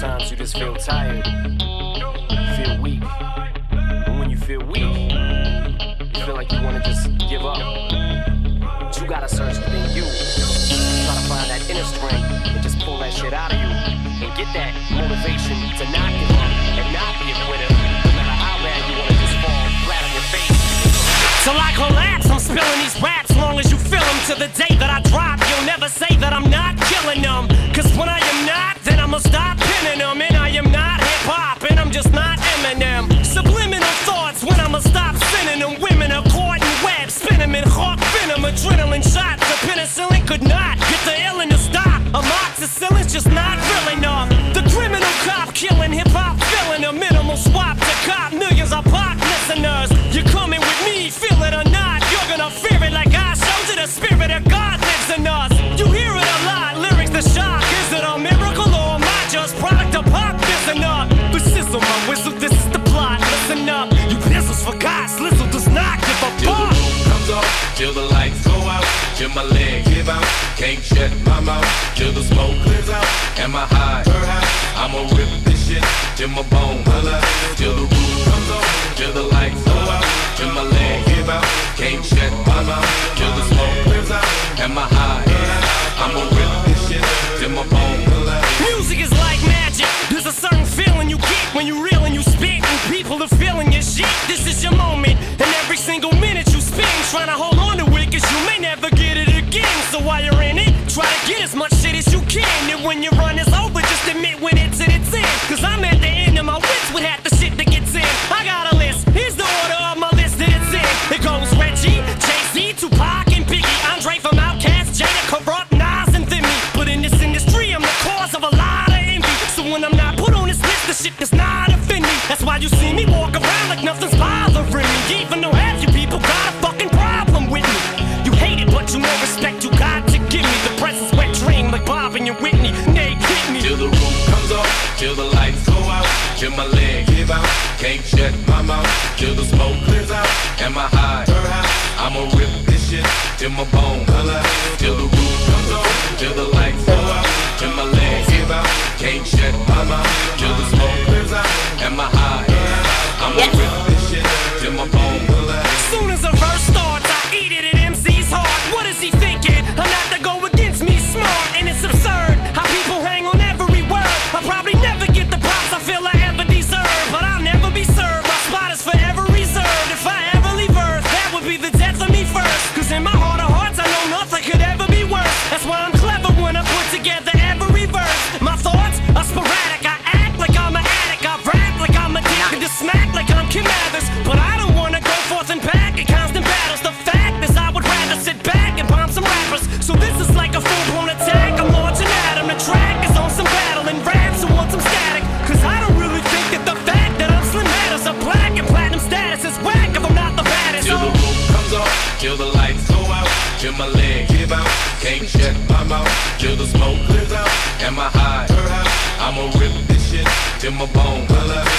Sometimes you just feel tired, you feel weak. And when you feel weak, you feel like you want to just give up. But you gotta search within you. Try to find that inner strength and just pull that shit out of you. And get that motivation to not give up and not be a quitter. No matter how bad you want to just fall flat on your face. Till I collapse, I'm spilling these raps. Long as you feel them, to the day that I drop, you'll never say that I'm not killing them. Cause when I am not, then I'ma stop pinning them. And I am not hip-hop, and I'm just not Eminem. Subliminal thoughts when I'ma stop sending them. Women are caught in webs, spin them in hawk venom. Adrenaline shots, the penicillin could not get the illin to stop. Amoxicillin's just not real enough. The criminal cop killing hip-hop, filling a minimal swap to cop. Millions of pop listeners, you're coming with me, feel it or not. You're gonna fear it like I showed you. The spirit of God lives in us. You hear it a lot, lyrics the shock. Is it a miracle or am I just product of pop? Listen up, the sizzle, my whistle, this is the plot. Listen up, you pistols for God, Slizzle does not give a Till fuck. the roof comes off, till the lights go out, till my legs give out, can't shut my mouth, till the smoke clears out, and my high, I'ma rip this shit, till my bone holla, till the roof comes off, till the lights go out, till my legs give out, can't shut my mouth, till the smoke clears out, and my high, I'ma rip this shit, till my bone holla. Music is like magic. There's a certain feeling you get when you reel and you spit, and people are feeling your shit. This is your moment, and every single minute you spend trying to hold on to it, cause you may never get it again. So while you're in it, try to get as much shit as you can. And when your run is over, just admit when it's in its end. Cause I'm at the end of my wits with half the shit that gets in. I got a list, here's the order of my list that it's in. It goes Reggie, Jay-Z, Tupac, and Biggie, Andre from Outkast, Jada, Corrupt, Nas, and then me. But in this industry, I'm the cause of a lot of envy. So when I'm not put on this list, the shit does not offend me. That's why you see me walk around like nothing's bothering me. Even though half you people got a fucking problem with me. You hate it, but you know respect you got to give me. The presence wet dream like Bob and your Whitney. Nay, hit me. Till the roof comes off, till the lights go out, till my legs give out, can't shut my mouth, till the smoke clears out, and my high, I'ma rip this shit, till my bone holla, till the roof comes off, till the lights go out, till my legs give out, can't shut my mouth, till the smoke clears out, and my high, I'ma rip this shit, till my bone holla. Soon as a verse starts, I eat it at MC's heart. What is he thinking? I'm not to go against me, smart, and it's absurd how people hang on every word. I'll probably never get the props I feel I ever deserve, but I'll never be served. My spot is forever reserved. If I ever leave Earth, that would be the death of me first. Cause in my heart of hearts, I know nothing could ever be worse. That's why I'm clever when I put together every verse. My thoughts are sporadic. I act like I'm an addict. I rap like I'm addicted to smack like I'm Kim Mathers. But I don't wanna go forth and back in constant battles. The fact is I would rather sit back and bomb some rappers. So this is like a full-blown attack. I'm launching at him. The track is on some battle and raps who want some static. Cause I don't really think that the fact that I'm Slim matters. A black and platinum status is whack if I'm not the baddest. Till the roof comes off, till the lights go out, till my legs give out, can't shut my mouth, till the smoke clears out, and my high, I'ma rip this shit, till my bone holla,